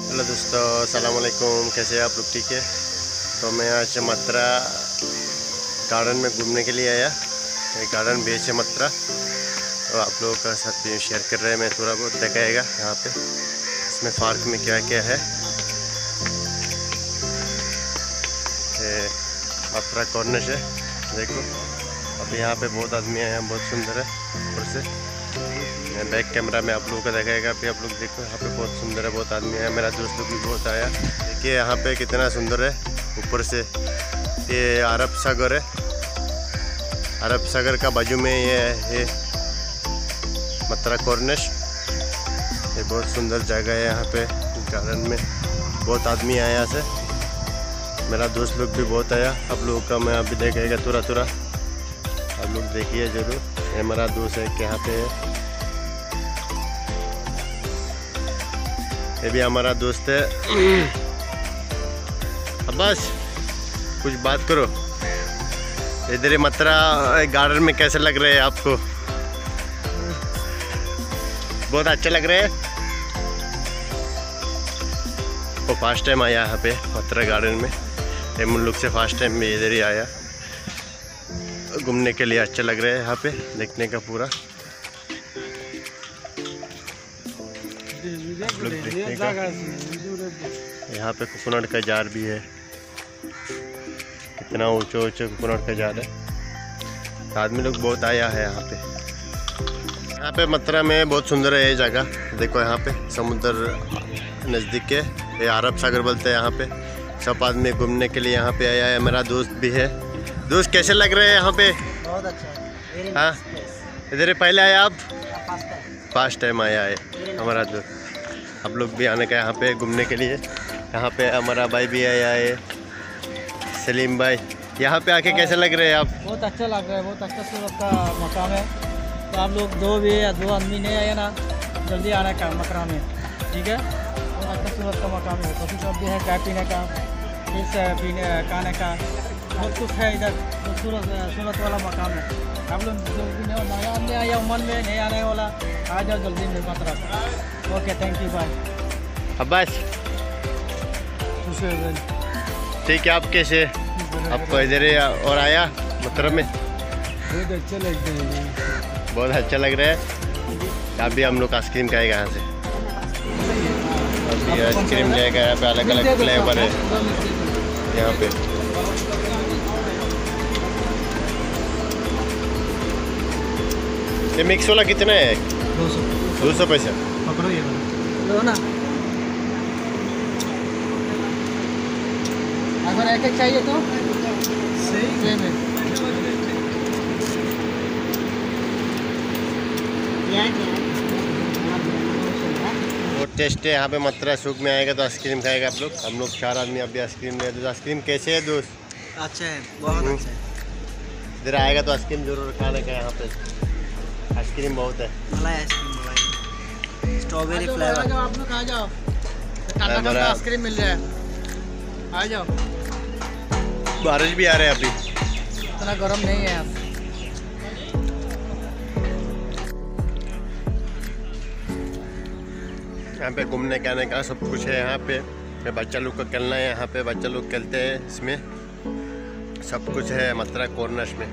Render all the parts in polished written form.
Hello दोस्तों, अस्सलाम वालेकुम। कैसे हैं आप लोग? ठीक है। तो मैं आज मथुरा गार्डन में घूमने के लिए आया। ये गार्डन बेच है मथुरा, तो आप लोगों का साथ भी शेयर कर रहे हैं। मैं थोड़ा बहुत दिखाएगा यहाँ पे इसमें पार्क में क्या क्या है। मथुरा कॉर्नर है, देखो अभी यहाँ पे बहुत आदमी आए हैं, बहुत सुंदर है। ऊपर से बैक कैमरा में आप लोगों को दिखाएगा। अभी आप लोग देखो यहाँ पे बहुत सुंदर है, बहुत आदमी आया। मेरा दोस्त लोग भी बहुत आया। देखिए यहाँ पे कितना सुंदर है। ऊपर से ये अरब सागर है, अरब सागर का बाजू में ये है मथुरा कॉर्नर। ये बहुत सुंदर जगह है। यहाँ पे गार्डन में बहुत आदमी आया यहाँ से। मेरा दोस्त लोग भी बहुत आया। आप लोगों का मैं अभी देखेगा थोड़ा आप लोग देखिए ज़रूर। ये मेरा दोस्त है कि यहाँ पे है, ये भी हमारा दोस्त है। अब्बास कुछ बात करो। इधर मथुरा गार्डन में कैसे लग रहे हैं आपको? बहुत अच्छा लग रहा है। वो फर्स्ट टाइम आया यहाँ पे मथुरा गार्डन में। ये मुल्क से फर्स्ट टाइम में इधर ही आया घूमने के लिए। अच्छा लग रहा है यहाँ पे देखने का पूरा। लोग देखने का यहाँ पे कोकोनट का जार भी है। कितना ऊंचे कोकोनट का जार है। आदमी लोग बहुत आया है यहाँ पे। यहाँ पे मथुरा में बहुत सुंदर है ये जगह। देखो यहाँ पे समुद्र नज़दीक है। ये अरब सागर बोलते हैं यहाँ पे। सब आदमी घूमने के लिए यहाँ पे आया है। मेरा दोस्त भी है। दोस्त कैसे लग रहे हैं यहाँ पे? बहुत अच्छा है। हाँ, इधर पहले आया आप? फर्स्ट टाइम आया है हमारा दोस्त। आप लोग भी आने का यहाँ पे घूमने के लिए। यहाँ पे हमारा भाई भी आया है, सलीम भाई। यहाँ पे आके कैसे लग रहे हैं आप? बहुत अच्छा लग रहा है। बहुत अच्छा सूरत का मकाम है। तो आप लोग दो आदमी नहीं आए ना, जल्दी आने का मकरा में, ठीक है। बहुत अच्छा सूरत का मकाम है। कॉफ़ी शॉप भी है, चाय पीने का, फिश पीने खाने का, बहुत कुछ है इधर। तो सूरत वाला मकाम है। आप लोग नया आदमी आया उमन में नहीं आने वाला, आ जाओ जल्दी में Mathura. Okay, thank you, bye. Abbas ठीक है। आप कैसे? आपको इधर और आया मथुरा में? बहुत अच्छा लगता है। बहुत अच्छा लग रहा है। अभी हम लोग आइसक्रीम खाएगा यहाँ से। अभी आइसक्रीम लेगा। यहाँ पे अलग अलग फ्लेवर है यहाँ पे। ये मिक्स वाला कितना है? 200 पैसा। पकड़ो ये लो ना। अगर एक चाहिए तो सही में। बहुत टेस्ट है यहाँ पे। मथुरा सूक में आएगा तो आइसक्रीम खाएगा आप लोग। हम लोग 4 आदमी अभी आइसक्रीम ले। तो आइसक्रीम कैसे है दोस्त? अच्छा है, बहुत अच्छा है। इधर आएगा तो आइसक्रीम जरूर खाने का। यहाँ पे आइसक्रीम बहुत है। मलाई आइसक्रीम, मलाई स्ट्रॉबेरी फ्लेवर। आप लोग आ जाओ, ठंडा आइसक्रीम मिल रहा है। आ जाओ। बारिश भी आ रहा है अभी, इतना गर्म नहीं है। यहाँ पे घूमने के आने का सब कुछ है यहाँ पे। बच्चा लोग को खेलना है यहाँ पे, बच्चा लोग खेलते हैं इसमें। सब कुछ है मथुरा कॉर्नर्स में।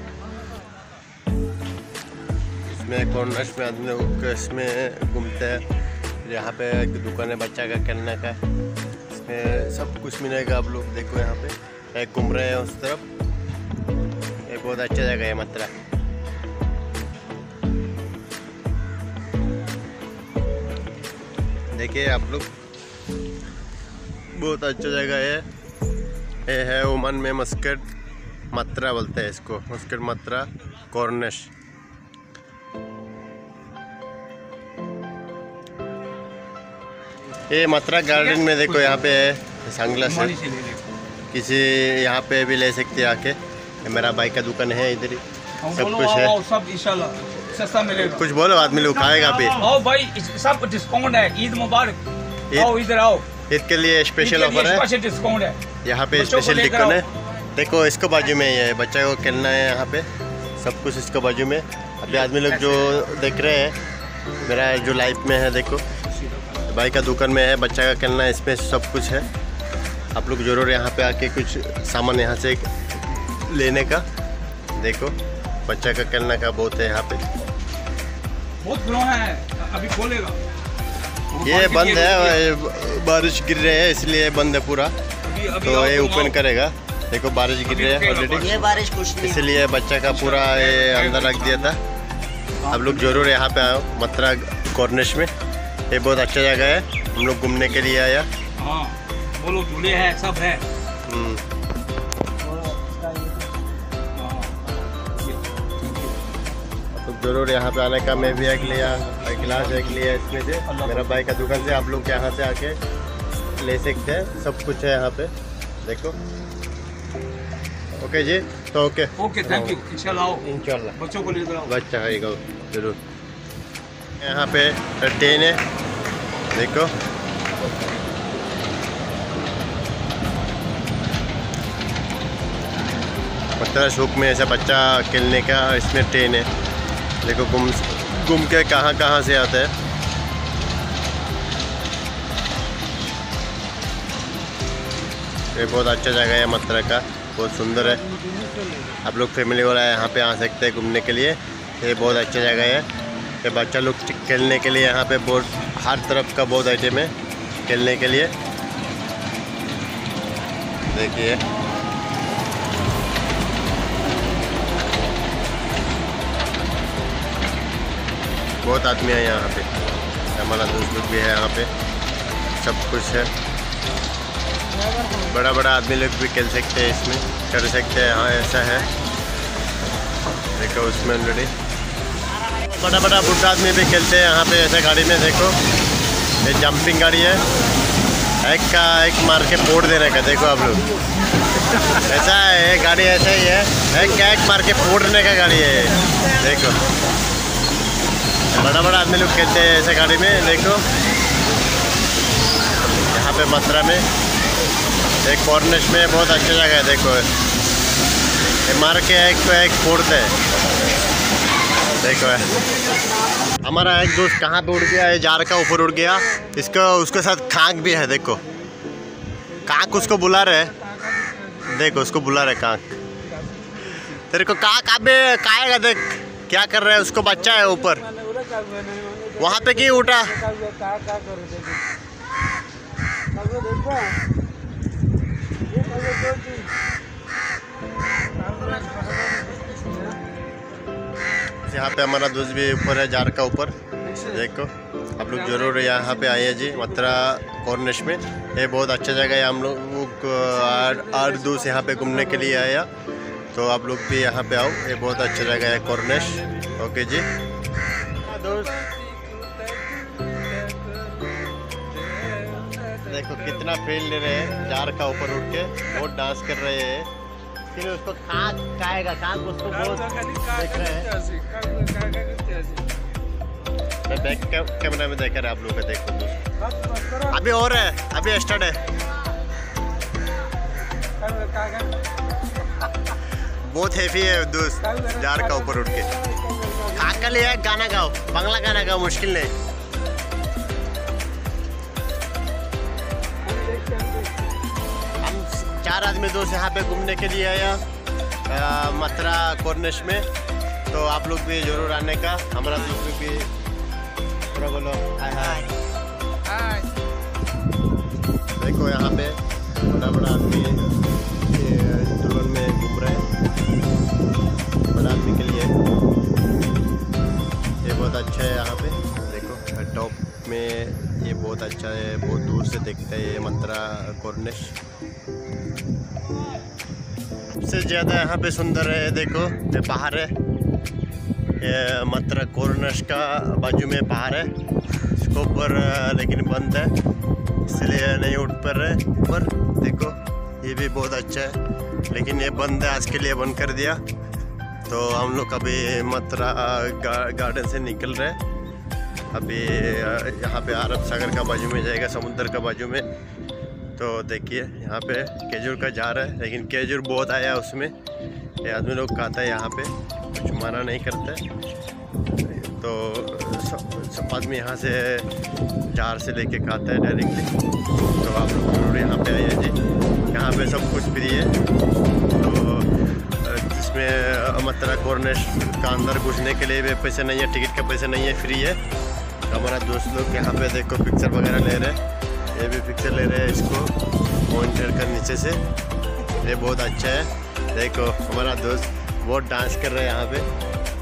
इसमें कॉर्नर्स में आदमी लोग इसमें घूमते हैं। यहाँ पे एक दुकान है बच्चा का खेलने का। इसमें सब कुछ मिलेगा। आप लोग देखो यहाँ पे एक घूम रहे हैं उस तरफ। ये बहुत अच्छा जगह है मथुरा। देखिए आप लोग, बहुत अच्छा जगह है। ये है ओमान में मस्कट मथुरा बोलते हैं इसको। Muscat Mathura corner. ये मथुरा गार्डन में देखो यहाँ पे है सनग्लास है। किसी यहाँ पे भी ले सकते हैं आके। मेरा भाई का दुकान है इधर ही। सब कुछ है। सब इंशाल्लाह सस्ता मिलेगा। कुछ बोलो, आदमी लोग खाएगा भी। आओ भाई, सब डिस्काउंट है। ईद मुबारक। आओ इधर आओ। ईद के लिए स्पेशल ऑफर है। डिस्काउंट है यहाँ पे। स्पेशल डिस्काउंट है। देखो इसको बाजू में ये बच्चा को खेलना है यहाँ पे। सब कुछ इसको बाजू में। अभी आदमी लोग जो देख रहे हैं मेरा जो लाइफ में है, देखो भाई का दुकान में है, बच्चा का खेलना इसमें सब कुछ है। आप लोग ज़रूर यहाँ पे आके कुछ सामान यहाँ से लेने का। देखो बच्चा का खेलना का बहुत है यहाँ पे। बहुत पुराना है, अभी खोलेगा। ये बंद है, बारिश गिर रहे हैं इसलिए बंद है पूरा। तो ये ओपन करेगा। देखो बारिश गिर रही है ऑलरेडी, ये बारिश कुछ नहीं, इसलिए बच्चा का पूरा ये अंदर रख दिया था। आप लोग ज़रूर यहाँ पे आओ मथुरा कॉर्निश में, ये बहुत अच्छा जगह है। हम लोग घूमने के लिए आया। हाँ बोलो, झूले है, सब है। तो ज़रूर यहाँ पे आने का। मैं भी एक लिया, एक गिलास एक लिया इसमें से, मेरा भाई का दुकान से। आप लोग यहाँ से आके ले सकते हैं, सब कुछ है यहाँ पे। देखो ओके जी, तो ओके थैंक यू। इंशाल्लाह बच्चों को लेकर आओ। बच्चा आएगा जरूर। यहाँ पे ट्रेन है, देखो मथुरा शौक में ऐसा बच्चा खेलने का इसमें ट्रेन है। देखो घूम के कहाँ से आता है। ये बहुत अच्छा जगह है मथुरा का, बहुत सुंदर है। आप लोग फैमिली वाला यहाँ पे आ सकते हैं घूमने के लिए। ये बहुत अच्छा जगह है। ये बच्चा लोग खेलने के लिए यहाँ पे बहुत हर तरफ का बहुत आइटम है खेलने के लिए। देखिए बहुत आदमी है यहाँ पे, हमारा दोस्त लोग भी है यहाँ पे, सब कुछ है। बड़ा बड़ा आदमी लोग भी खेल सकते हैं इसमें, कर सकते हैं। हाँ ऐसा है, देखो उसमें ऑलरेडी बड़ा बड़ा बुढ़ा आदमी भी खेलते हैं यहाँ पे ऐसा गाड़ी में। देखो ये जंपिंग गाड़ी है, एक का एक मार के फोड़ देने का। देखो आप लोग ऐसा है, ये गाड़ी ऐसा ही है, एक का एक मार के फोड़ने का गाड़ी है। देखो बड़ा बड़ा आदमी लोग खेलते हैं ऐसे गाड़ी में। देखो यहाँ पे मथुरा में एक कॉर्निश में बहुत अच्छी जगह है। देखो ये मार के एक को एक फोड़ते हैं। देखो हमारा एक दोस्त कहाँ पे उड़ गया है, जार का ऊपर उड़ गया। इसका उसके साथ खाक भी है। देखो काक उसको बुला रहे, देखो उसको बुला रहे काक। तेरे को काक अबे खाएगा, देख क्या कर रहा है। उसको बच्चा है ऊपर, वहाँ पे क्यों उठा। यहाँ पे हमारा दोस्त भी ऊपर है, जार का ऊपर। देखो आप लोग जरूर यहाँ पे आइए जी मथुरा कॉर्निश में। ये बहुत अच्छा जगह है। हम लोग 8 दोस्त यहाँ पे घूमने के लिए आया, तो आप लोग भी यहाँ पे आओ। ये बहुत अच्छा जगह है कॉर्निश। ओके जी दोस्त, देखो कितना फील ले रहे हैं जार का ऊपर उठ के, बहुत डांस कर रहे हैं। फिर उसको खाएगा, काक उसको बहुत देख रहे हैं। मैं बैक कैमरा में देख रहा आप लोग का। देखो दोस्त अभी और है, अभी स्टार्ट है। बहुत हैवी है दोस्त, जार का ऊपर उठ के। खाक का लिए गाना गाओ, बांग्ला गाना गाओ, मुश्किल नहीं। हम 4 आदमी दोस्त यहाँ पे घूमने के लिए आया मथुरा कॉर्निश में, तो आप लोग भी जरूर आने का। हमारा दोस्त भी पूरा बोलो हाय हाय हाय। देखो यहाँ पे बड़ा बड़ा आदमी दुल्हन में घूम रहे हैं, बड़ा आदमी के लिए ये बहुत अच्छा है। यहाँ पे देखो टॉप में ये बहुत अच्छा है, बहुत दूर से देखते हैं ये मथुरा कॉर्निश। सबसे ज़्यादा यहाँ पे सुंदर है, देखो ये पहाड़ है, ये मथुरा कॉर्निश का बाजू में पहाड़ है। इसको ऊपर लेकिन बंद है, इसलिए नहीं उठ पा रहे ऊपर। देखो ये भी बहुत अच्छा है, लेकिन ये बंद है, आज के लिए बंद कर दिया। तो हम लोग अभी मथुरा गार्डन से निकल रहे हैं। अभी यहाँ पे अरब सागर का बाजू में जाएगा, समुद्र का बाजू में। तो देखिए यहाँ पे केजूर का जा रहा है, लेकिन केजूर बहुत आया उसमें। ये आदमी लोग खाता है यहाँ पे, कुछ माना नहीं करते। तो सब आदमी यहाँ से जार से लेके खाता है डायरेक्टली। तो आप लोग जरूर यहाँ पे आइए जी, यहाँ पे सब कुछ फ्री है। तो इसमें मतलब कॉर्निश का अंदर घुसने के लिए भी पैसे नहीं है, टिकट का पैसे नहीं है, फ्री है। हमारा दोस्त लोग यहाँ पे देखो पिक्चर वगैरह ले रहे हैं, ये भी पिक्चर ले रहे हैं इसको मॉनिटर का नीचे से। ये बहुत अच्छा है, देखो हमारा दोस्त बहुत डांस कर रहे हैं यहाँ पे।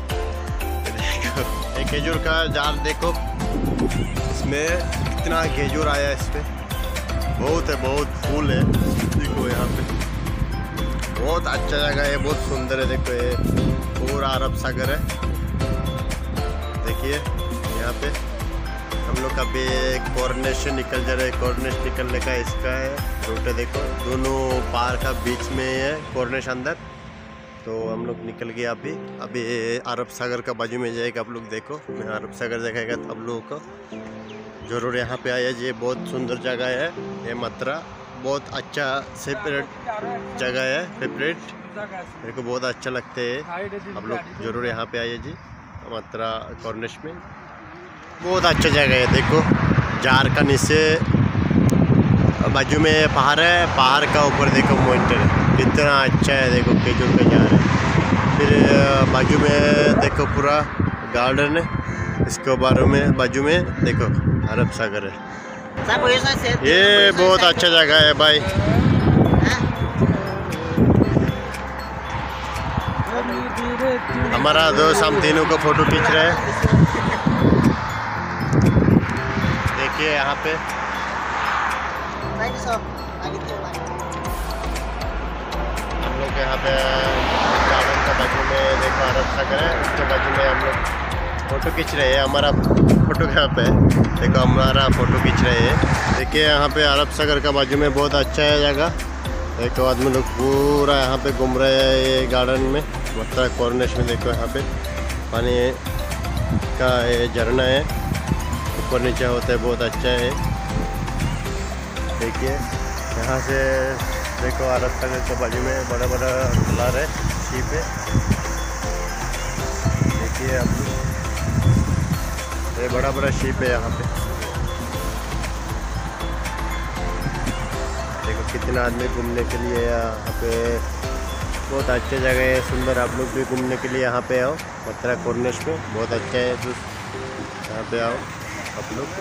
देखो एक खेजूर का जाल देखो, इसमें कितना खेजूर आया है, इस पर बहुत है, बहुत फूल है। देखो यहाँ पे बहुत अच्छा जगह है, बहुत सुंदर है। देखो ये पूरा अरब सागर है। देखिए यहाँ पे हम लोग अभी कॉर्निश से निकल जा रहे हैं। कॉर्निश निकलने का इसका है रूट है, देखो दोनों पार का बीच में है कॉर्निश अंदर। तो हम लोग निकल गए अभी अरब सागर का बाजू में जाएगा। आप लोग देखो, मैं अरब सागर दिखाएगा तो आप लोगों को जरूर यहाँ पे आया जी। बहुत सुंदर जगह है ये मत्रा, बहुत अच्छा सेपरेट जगह है, फेवरेट मेरे को बहुत अच्छा लगता है। आप लोग जरूर यहाँ पे आइए जी, मत्रा कॉर्निश में बहुत अच्छा जगह है। देखो जार का नीचे बाजू में पहाड़ है, पहाड़ का ऊपर देखो मॉनिटर है, कितना अच्छा है। देखो खेजूर का जार है, फिर बाजू में देखो पूरा गार्डन है, इसके बाजू में देखो अरब सागर है। ये बहुत अच्छा जगह है भाई। हमारा दोस्त हम तीनों को फोटो खींच रहे हैं। देखिए यहाँ पे हम लोग यहाँ पे गार्डन का बाजू में देखो अरब सागर है, उसके बाजू में हम लोग फ़ोटो खींच रहे हैं। हमारा फ़ोटो यहाँ पे देखो, हमारा फ़ोटो खींच रहे हैं। देखिए यहाँ पे अरब सागर का बाजू में बहुत अच्छा है जगह। देखो आदमी लोग पूरा यहाँ पे घूम रहे हैं ये गार्डन में, मतलब कॉर्निश में। देखो यहाँ पे पानी का ये झरना है, ऊपर नीचे होता है, बहुत अच्छा है। देखिए यहाँ से देखो अरब सागर के बाजू में बड़ा बड़ा तालाब है, शिप है। देखिए आप ये बड़ा बड़ा शिप है यहाँ पे। देखो कितना आदमी घूमने के लिए यहाँ पे, बहुत अच्छी जगह है, सुंदर। आप लोग भी घूमने के लिए यहाँ पे आओ, मत्रा कॉर्निश में बहुत अच्छा है। तो यहाँ पे आओ आप लोग।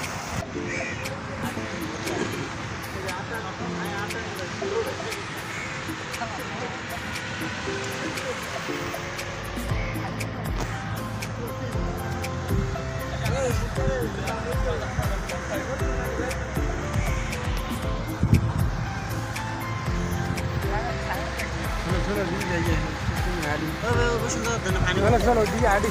चलो दी आड़ी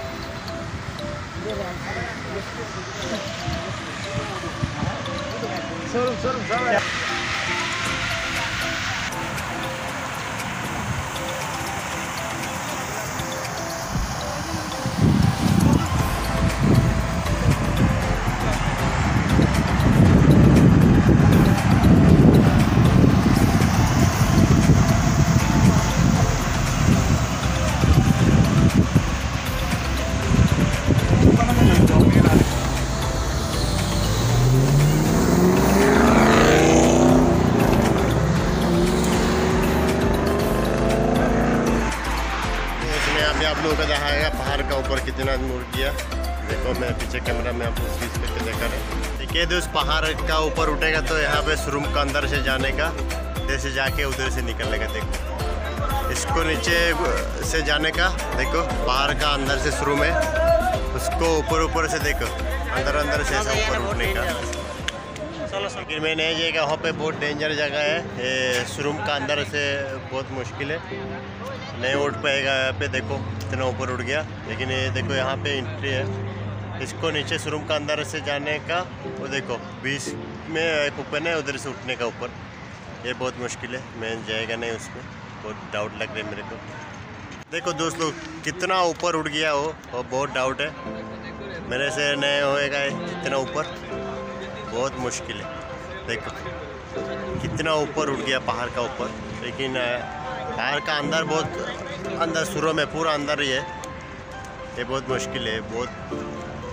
आप लोगों को दिखाएगा पहाड़ का ऊपर कितना मुड़ गया। देखो मैं पीछे कैमरा में आपको स्विच करके देखा रहे। देखिए दोस्त पहाड़ का ऊपर उठेगा तो यहाँ पे रूम का अंदर से जाने का, जैसे जाके उधर से निकलने का। देखो इसको नीचे से जाने का, देखो पहाड़ का अंदर से शुरू में, उसको ऊपर से देखो अंदर से ऐसा ऊपर उठने का। लेकिन मैं नहीं जाएगा, वहाँ पे बहुत डेंजर जगह है, ये शोरूम का अंदर से बहुत मुश्किल है, नहीं उठ पाएगा यहाँ पे। देखो इतना ऊपर उठ गया, लेकिन ये देखो यहाँ पे एंट्री है, इसको नीचे शोरूम का अंदर से जाने का। वो देखो बीच में एक ओपन है, उधर से उठने का ऊपर, ये बहुत मुश्किल है, मैं जाएगा नहीं उसमें, बहुत डाउट लग रहा है मेरे को। देखो दोस्त लोग कितना ऊपर उठ गया वो, और बहुत डाउट है मेरे से नहीं होएगा इतना ऊपर, बहुत मुश्किल है। देखो कितना ऊपर उठ गया पहाड़ का ऊपर, लेकिन पहाड़ का अंदर बहुत अंदर शुरू में पूरा अंदर ही है, ये बहुत मुश्किल है, बहुत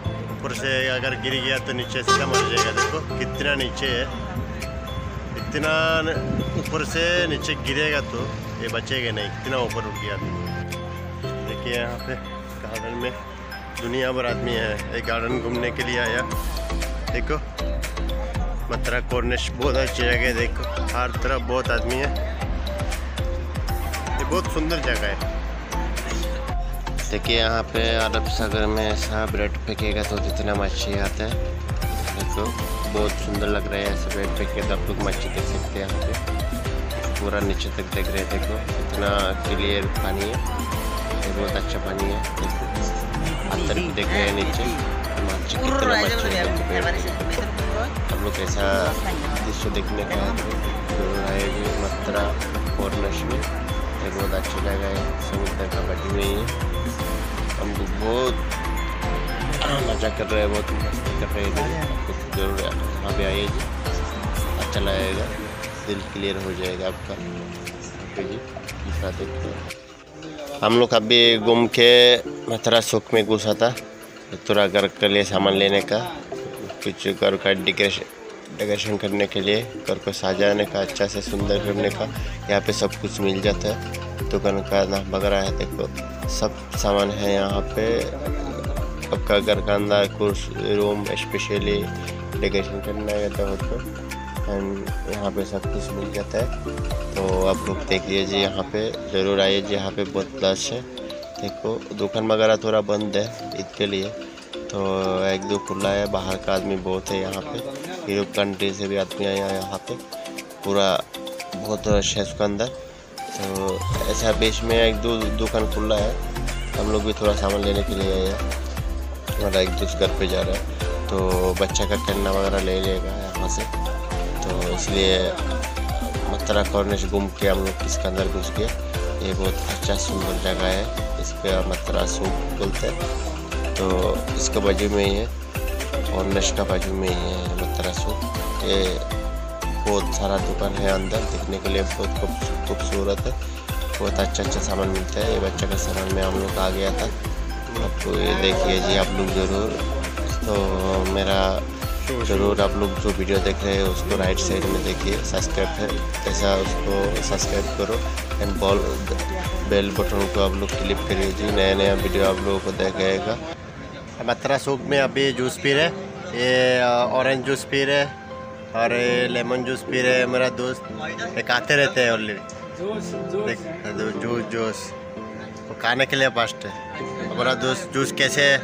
ऊपर से अगर गिर गया तो नीचे सीधा मर जाएगा। देखो कितना नीचे है, इतना ऊपर से नीचे गिरेगा तो ये बचेगा नहीं, कितना ऊपर उठ गया। देखिए यहाँ पे गार्डन में दुनिया भर आदमी है, एक गार्डन घूमने के लिए आया। देखो मथुरा कॉर्निश बहुत अच्छी जगह है, देखो हर तरफ बहुत आदमी है, ये बहुत सुंदर जगह है। देखिए यहाँ पे अरब सागर में ऐसा ब्रेड फेंकेगा तो कितना मच्छी आता है। देखो बहुत सुंदर लग रहा है, ऐसे ब्रेड फेंके तो आप लोग मच्छी देख सकते हैं। यहाँ पे पूरा नीचे तक देख रहे हैं, देखो इतना क्लियर पानी है, ये बहुत अच्छा पानी है। देखो अंदर भी देख रहे हैं नीचे मच्छी, कितना मच्छी है। हम लोग ऐसा दृश्य देखने का है मथुरा कॉर्निश में, ये बहुत अच्छी जगह है, समुद्र का बाजू में ही है। हम लोग बहुत मजा कर रहे हैं, बहुत मस्ती कर रहे हैं। कुछ जरूर यहाँ पे आइए जी, अच्छा लगेगा, दिल क्लियर हो जाएगा आपका। जी देखते हम लोग अभी घूम के मथुरा सूक में घुसा था, थोड़ा घर के लिए सामान लेने का, कुछ घर का डेकोरेशन करने के लिए, घर को सजाने का, अच्छा से सुंदर करने का। यहाँ पे सब कुछ मिल जाता है, दुकान का नाम वगैरह है। देखो सब सामान है यहाँ पे, आपका घर का अंदर कुछ रूम स्पेशली डेकोरेशन करना है तो एंड यहाँ पे सब कुछ मिल जाता है। तो आप लोग देखिए जी, यहाँ पे ज़रूर आइए जी, यहाँ पे बहुत रश है। देखो दुकान वगैरह थोड़ा बंद है ईद के लिए, तो एक दो खुला है, बाहर का आदमी बहुत है यहाँ पे, यूरोप कंट्री से भी आदमी आया है यहाँ पे, पूरा बहुत रश है उसके अंदर। तो ऐसा बीच में एक दो दुकान खुला है, हम लोग भी थोड़ा सामान लेने के लिए आए हैं, हमारा एक दोस्त घर पे जा रहा है तो बच्चा का खेलना वगैरह ले लेगा यहाँ से। तो इसलिए मथुरा कॉर्निश घूम के हम लोग इसके अंदर घुस गए। ये बहुत अच्छा सुंदर जगह है, इस पर मथुरा सूक बोलते हैं। तो इसका बाजू में ही है, कॉर्निश का बाजू में ही है मथुरा सूक। ये बहुत सारा दुकान है अंदर, देखने के लिए बहुत खूबसूरत है, बहुत अच्छा सामान मिलता है। ये बच्चा का सामान में हम लोग आ गया था, आपको ये देखिए जी आप लोग ज़रूर। तो मेरा ज़रूर आप लोग जो वीडियो देख रहे हैं उसको राइट साइड में देखिए, सब्सक्राइब है ऐसा, उसको सब्सक्राइब करो एंड बेल बटन को आप लोग क्लिक करिए जी, नया नया वीडियो आप लोगों को देखेगा। मथुरा सूक में अभी जूस पी रहे, ये ऑरेंज जूस पी रहे और ये लेमन जूस पी रहे। मेरा दोस्त एक आते रहते हैं ऑलरेडी जूस वो खाने के लिए फास्ट है। हमारा दोस्त जूस कैसे है,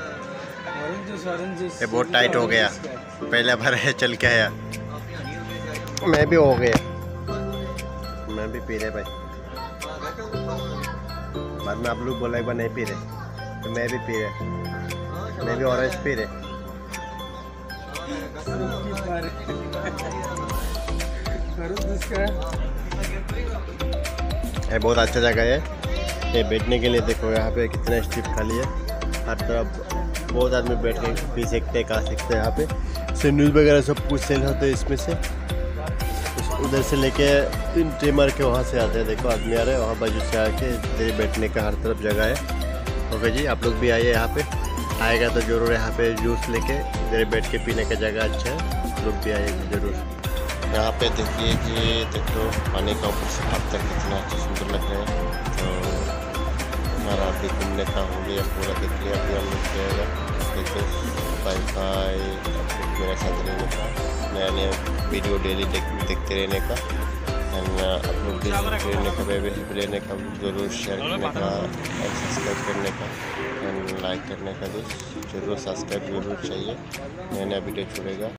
ये बहुत टाइट हो गया, पहले बार है चल के आया, मैं भी हो गया, मैं भी पी रहे भाई। बाद में आप लोग बोला एक बार नहीं पी रहे तो मैं भी पी रहे, मैं भी ऑरेंज पी रहे। ये बहुत अच्छा जगह है, ये बैठने के लिए। देखो यहाँ पे कितना स्ट्रिप खाली है, हर तरफ बहुत आदमी बैठ के पी सकते हैं, खा सकते हैं। यहाँ पे सैंडविच वगैरह सब कुछ सेल होते हैं इसमें से, उधर से लेके एंट्री मार के वहाँ से आते हैं। देखो आदमी आ रहे हैं वहाँ बाजू से आके, इधर बैठने का हर तरफ जगह है। ओके जी, आप लोग भी आइए यहाँ पे, आएगा तो ज़रूर यहाँ पे जूस लेके इधर बैठ के पीने का जगह अच्छा है, लोग भी आइएगा ज़रूर। यहाँ पे देखिए कि देखो पानी का ऊपर से हाथ तक कितना अच्छा सुंदर लग रहा है। तो हमारा अभी घूमने का हो गया पूरा, देख लिया अभी हम लोग जाएगा। देखो बाई मेरा साथ रहने का, नया नया वीडियो डेली देखते रहने का, एंड आप लोग रहने का, बेनिफिट लेने का, ज़रूर शेयर करने का एंड सब्सक्राइब करने का एंड लाइक करने का। दोस्त ज़रूर सब्सक्राइब ज़रूर चाहिए, नया नया वीडियो छोड़ेगा।